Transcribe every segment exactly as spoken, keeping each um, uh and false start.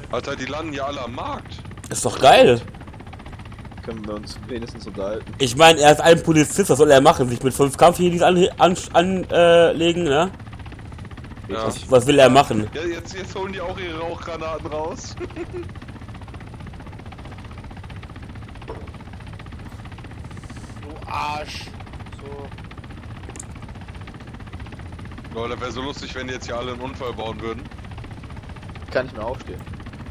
Alter, die landen ja alle am Markt. Ist doch geil. Können wir uns wenigstens unterhalten. Ich meine, er ist ein Polizist, was soll er machen? Sich mit fünf Kampfhelis anlegen, an, an, äh, legen, ne? Ja. Was, was will er machen? Ja, jetzt, jetzt holen die auch ihre Rauchgranaten raus. Du Arsch. So. Leute, das wäre so lustig, wenn die jetzt hier alle einen Unfall bauen würden. Kann ich mehr aufstehen.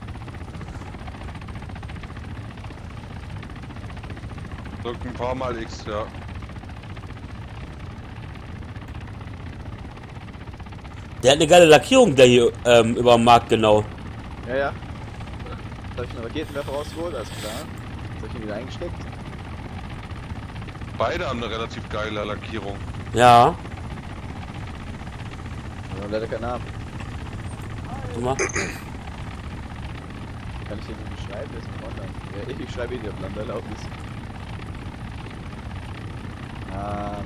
Drückt ein paar Mal X, ja. Der hat eine geile Lackierung, der hier ähm, über dem Markt, genau. Ja, ja. Da habe ich einen Raketenwerfer rausgeholt, alles klar. Soll ich ihn wieder eingesteckt? Beide haben eine relativ geile Lackierung. Ja. Aber leider keinen Namen. Guck mal. Kann ich den nicht beschreiben? Der ist mit online. Ja, ich, ich schreibe eh die auf Landerlaubnis. Ähm.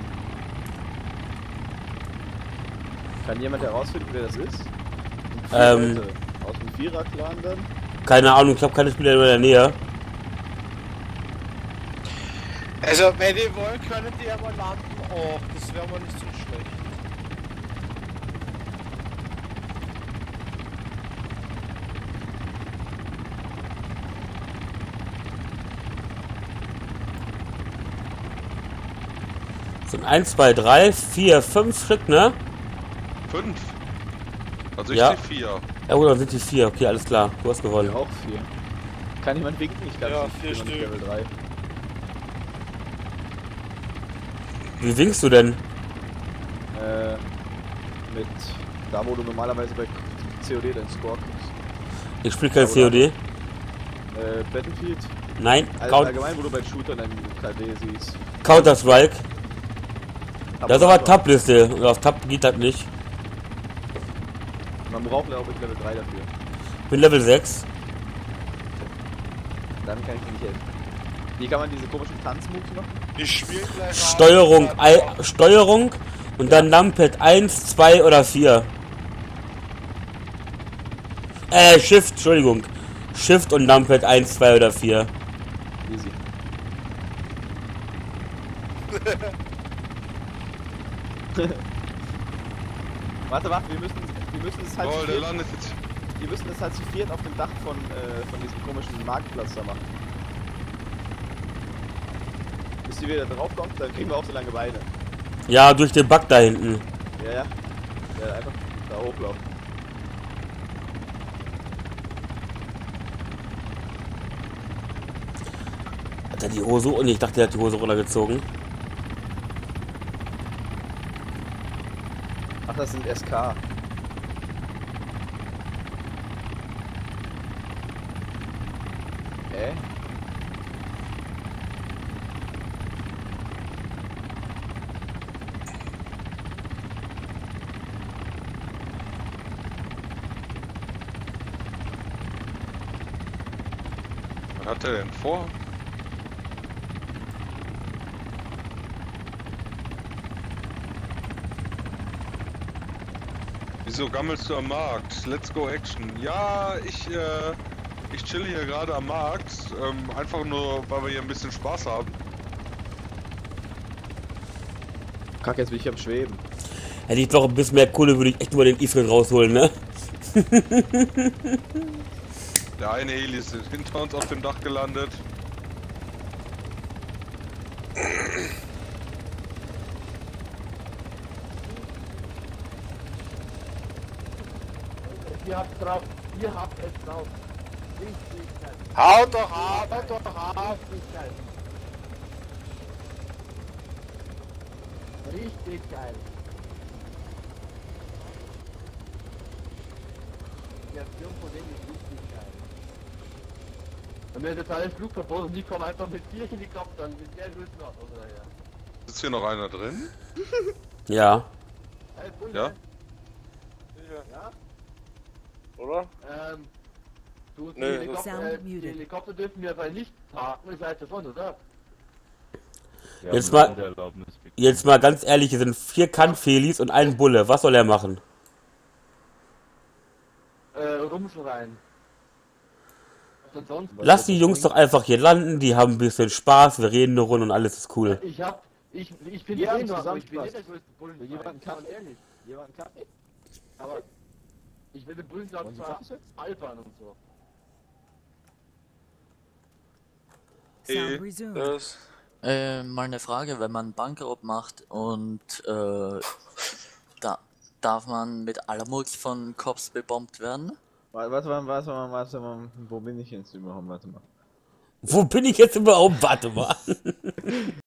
Kann jemand herausfinden, wer das ist? Ähm. Leute aus dem Vierer-Clan dann? Keine Ahnung, ich habe keine Spieler in der Nähe. Also, wenn die wollen, können die aber landen auch. Das wäre mal nicht so schlecht. Sind eins, zwei, drei, vier, fünf Stück, ne? Fünf. Also ich Ja. sehe vier. Ja, oder sind die vier? Okay, alles klar. Du hast Ja, gewonnen. auch vier. Kann jemand winken? Ich kann Ja, nicht. vier Ich bin noch nicht Stück. Level drei. Wie winkst du denn? Äh, mit da, wo du normalerweise bei C O D deinen Score kriegst. Ich spiele kein Aber C O D. Äh, Battlefield. Nein, Also Count allgemein, wo du bei Shootern deinen K D siehst. Counter-Strike. Das ist aber Tab. Tab-Liste. Und auf Tab geht das nicht. Man braucht, glaube ich, Level drei dafür. Ich bin Level sechs. Dann kann ich dir nicht helfen. Wie kann man diese komischen Tanzmoves machen? Ich spiele gleich Steuerung, Abend. I, Steuerung und dann Numpad eins, zwei oder vier. Äh, Shift, Entschuldigung. Shift und Numpad eins, zwei oder vier. Easy. Warte, warte, wir müssen, wir müssen es halt Oh, zu der viert, landet jetzt. wir müssen es halt zu viert auf dem Dach von, äh, von diesem komischen Marktplatz da machen. Bis die wieder draufkommt, dann kriegen wir auch so lange Beine. Ja, durch den Bug da hinten. Ja, ja. Ja, einfach da hochlaufen. Hat er die Hose? Und ich dachte, er hat die Hose runtergezogen. Ach, das sind S K. Hä? Was hat er denn vor? Wieso gammelst du am Markt? Let's go Action. Ja, ich, äh, ich chill hier gerade am Markt. Ähm, einfach nur, weil wir hier ein bisschen Spaß haben. Kack, jetzt bin ich am Schweben. Hätte ich doch ein bisschen mehr Kohle, würde ich echt nur den Ifrit rausholen, ne? Der eine Heli ist hinter uns auf dem Dach gelandet. Ihr habt drauf, ihr habt es drauf. Richtig geil. Haut doch ab, haut doch ab. Richtig geil. Richtig geil. Die Aktion von denen ist richtig geil. Und mir ist jetzt alles Flugverbot und die kommen einfach mit vier Helikoptern, mit der Größe noch oder her. Ist hier noch einer drin? Ja. Hey, Bulli, Ja? Ja? Oder? Ähm, du, die, Nö, Helikopter, Sound äh, die muted. Helikopter dürfen wir bei nicht parken, ich weiß davon, oder? Jetzt mal, jetzt mal ganz ehrlich, hier sind vier Kampfhelis und ein Bulle. Was soll er machen? Äh, rumschreien. denn sonst? Lass die Jungs doch einfach hier landen, die haben ein bisschen Spaß, wir reden eine Runde und alles ist cool. Ich hab, ich, ich bin Wir haben Trainer, aber zusammen ich bin Spaß. nicht der größte Bullen. Will jemand einen ganz Kaffee? ehrlich. Jemand einen Kaffee? Aber ich will den Bullen Wollen sagen, Sie zwar Kaffee? albern und so. Hey, Sound resumed. Das. Äh, mal eine Frage, wenn man Bankraub macht und äh, da darf man mit aller Murks von Cops bebombt werden? Warte, warte mal, warte mal, warte mal, wo bin ich jetzt überhaupt? Warte mal. Wo bin ich jetzt überhaupt? Warte mal.